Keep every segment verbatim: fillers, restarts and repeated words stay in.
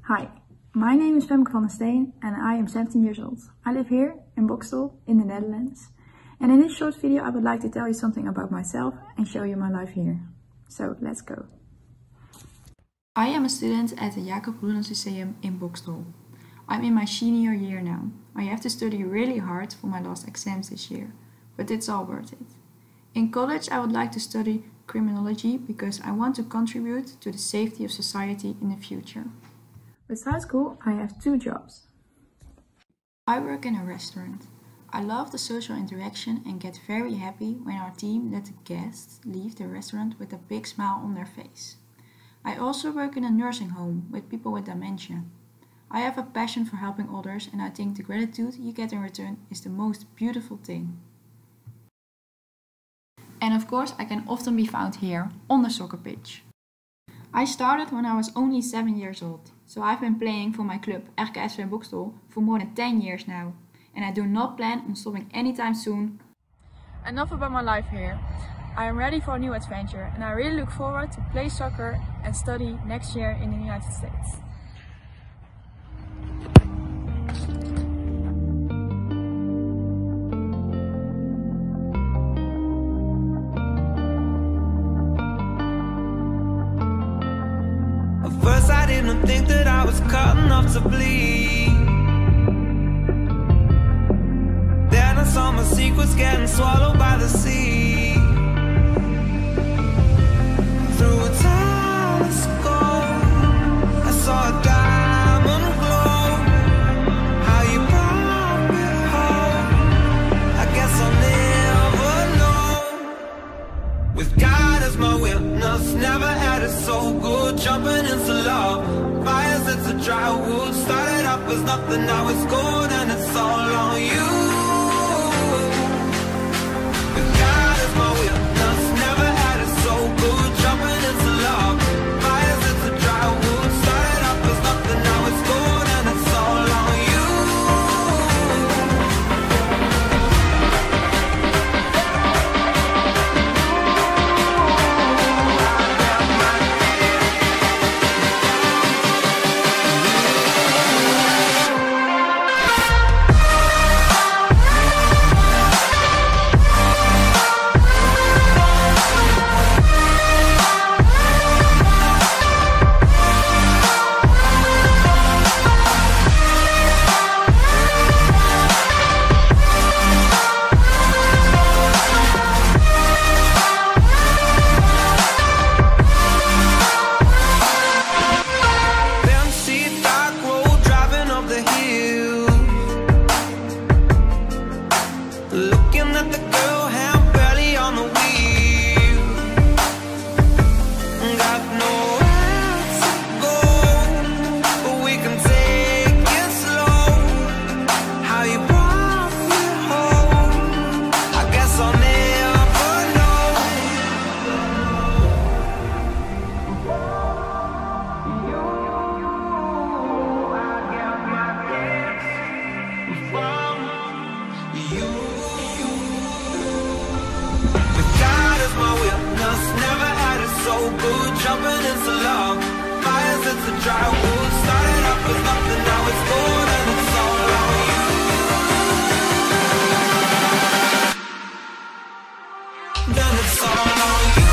Hi, my name is Femke van der Steen and I am seventeen years old. I live here in Boxtel in the Netherlands. And in this short video I would like to tell you something about myself and show you my life here. So let's go. I am a student at the Jacob Roelants Lyceum in Boxtel. I'm in my senior year now. I have to study really hard for my last exams this year, but it's all worth it. In college I would like to study criminology because I want to contribute to the safety of society in the future. Besides school, I have two jobs. I work in a restaurant. I love the social interaction and get very happy when our team lets the guests leave the restaurant with a big smile on their face. I also work in a nursing home with people with dementia. I have a passion for helping others and I think the gratitude you get in return is the most beautiful thing. And of course I can often be found here on the soccer pitch. I started when I was only seven years old, so I've been playing for my club R K S V Boxtel for more than ten years now, and I do not plan on stopping anytime soon. Enough about my life here. I am ready for a new adventure and I really look forward to play soccer and study next year in the United States. First I didn't think that I was cut enough to bleed. Then I saw my secrets getting swallowed by the sea. Through a telescope I saw a diamond glow. How you brought me home, I guess I'll never know. With God as my witness, never had it so good. Jumping into love, fires into dry wood. Started off as nothing, now it's gold, and it's all on you. With God as my witness, never had it so good. Jumping into love, fires into dry wood. Started off as nothing, now it's gold, and it's all on you. Looking at the girl, hand barely on the wheel. Got nowhere to go, but we can take it slow. How you brought me home, I guess I'll never know. I got my gifts from you. So good, jumping into love, fires into dry wood. Started off as nothing, now it's gold, and it's all on you. Then it's all on you.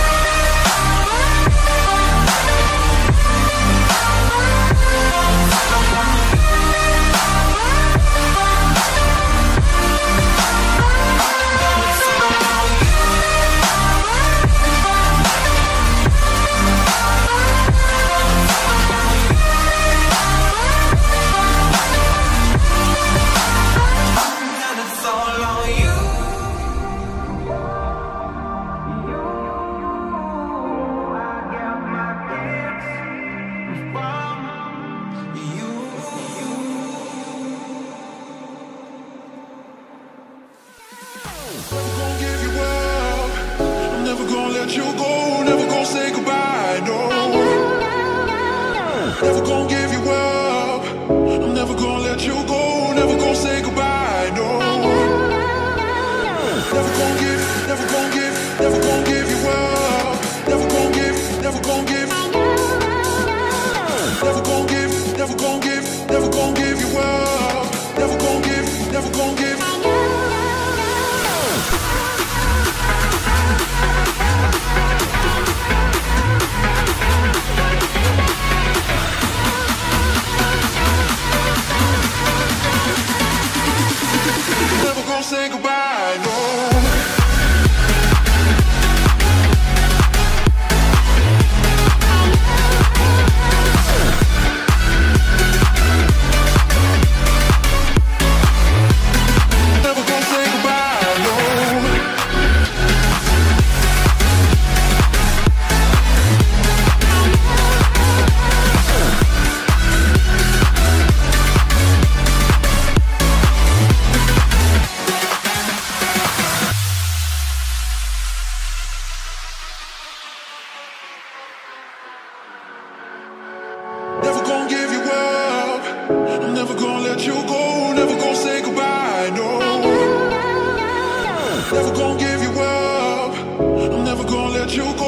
Let you go, never gonna say goodbye, no. Never gonna give you up. I'm never gonna let you go, never gonna say goodbye, no. Never gonna give, never gonna give, never gonna give you up. Never gonna give, never gonna give, never gonna give, never gonna let you go, never gonna say goodbye, no. Never gonna give you up, I'm never gonna let you go.